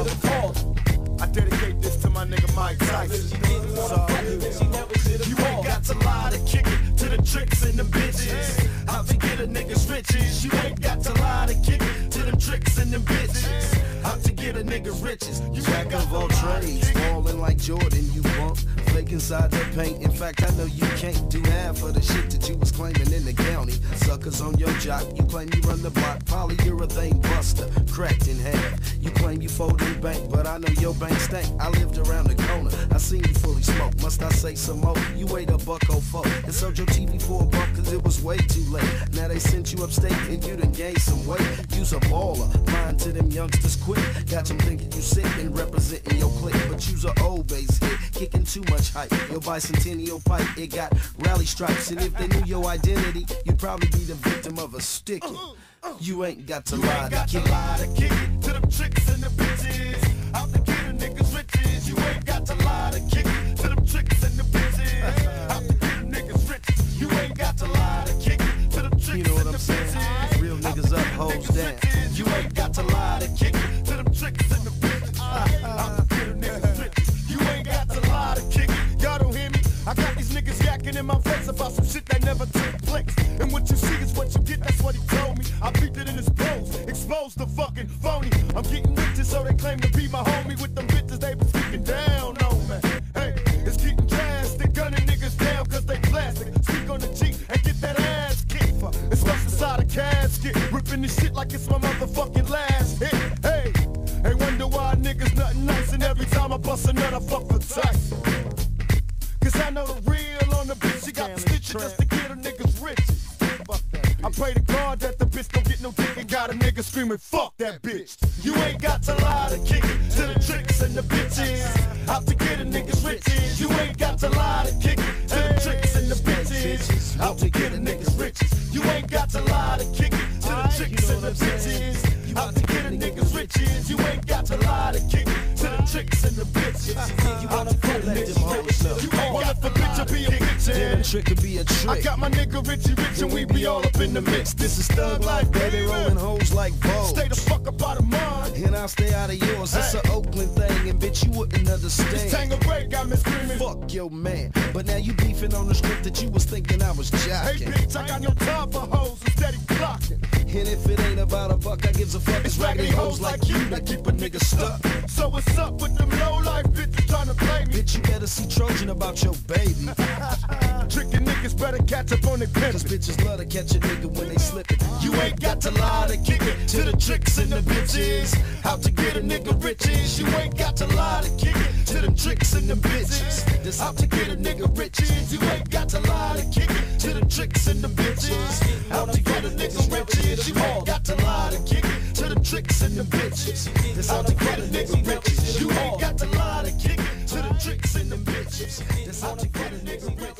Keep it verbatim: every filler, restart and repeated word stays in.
should've called. I dedicate this to my nigga Mike Tyson. She didn't wanna fuck you, she never should've You ain't got to lie to kick it to the tricks and the bitches. How to get a nigga's riches. You ain't got to lie to kick it to them tricks and them bitches. How to get a nigga riches. You Jack of all trades, falling like Jordan, you bump, fake inside the paint. In fact, I know you can't do half of the shit that you was claiming in the county. Suckers on your jock, you claim you run the block, polyurethane buster, cracked in half. You claim you folding bank, but I know your bank stank. I lived around the corner, I seen you fully smoke. Must I say some more? You weighed a buck oh four and sold your T V for a buck cause it was way too late. Now they sent you upstate and you done gained some weight. You's a baller, lying to them youngsters quick. Got them thinking you sick and representing your clique, but you's a old base hit, kicking too much hype. Your bicentennial pipe, it got rally stripes, and if they knew your identity, you'd probably be the victim of a sticking. You ain't got to You lie ain't to got kick to lie to kick it to them tricks and the bitches. Out to get a nigga's riches. You ain't got to lie to kick it to them tricks and the bitches. Out to get a nigga's riches. You ain't got to lie to kick it to them tricks You know what and I'm the saying? bitches. Real niggas up, hoes down. You ain't got to lie to kick it to them tricks and the bitches. Out to get a nigga's riches. You ain't got to lie to kick it. Y'all don't hear me? I got these niggas yakking in my face about some shit that never took place. And what you see is what you get, that's what he told me. I beat it in his pose, exposed the fucking phony. I'm getting riches, so they claim to be my homie. With them bitches, they been speaking down on me. Hey, it's getting drastic, gunning niggas down cause they plastic. Speak on the G and get that ass kicked. It's stuck inside a casket, ripping this shit like it's my motherfucking last hit. Hey, they wonder why niggas nothing nice, and every time I bust a nut, I fuck with Tyson. Cause I know the real on the bitch, she got the stitches just to get a nigga's riches. I pray to God that the bitch don't get no dick and got a nigga screaming, fuck that bitch. You ain't got to lie to kick it to the tricks and the bitches. Out to get a nigga's riches. You ain't got to lie to kick it to the tricks and the bitches. Out to get a nigga's riches. You ain't got to lie to kick it to the tricks and the bitches. Out to get a nigga's riches. You ain't got to lie to kick it to the tricks and the bitches. You wanna let them hoes know. You ain't got the bitch to be a bitch. Damn, a trick could be a trick. I got my nigga Richie Rich and we be all up in the mix. This is thug life, Baby rolling hoes like Vogue. Stay the fuck up out of mine. And I'll stay out of yours. It's an Oakland thing, and bitch, you wouldn't This understand. tango break got me screaming. Fuck your man. But now you beefing on the strip that you was thinking I was Hey jocking. bitch, I got no time for hoes and steady blocking. And if it ain't about a buck, I gives a fuck. It's It's raggedy hoes like you that keep a nigga stuck. So what's up with them low life bitches trying to play me? Bitch, you better see Trojan about your baby. Tricking niggas better catch up on their Cause pimpin'. bitches love to catch a nigga when they slippin'. You ain't got to lie to kick it to the tricks and the bitches. How to get a nigga riches. You ain't got to lie to kick it to them tricks and them bitches. This how to get a nigga riches. You ain't got to lie to kick it to them tricks and them bitches. How to get a nigga riches. You ain't got to lie to kick it to them tricks and them bitches. This how to get a nigga riches. You ain't got to lie to kick it to them tricks and them bitches. This how to get a nigga riches.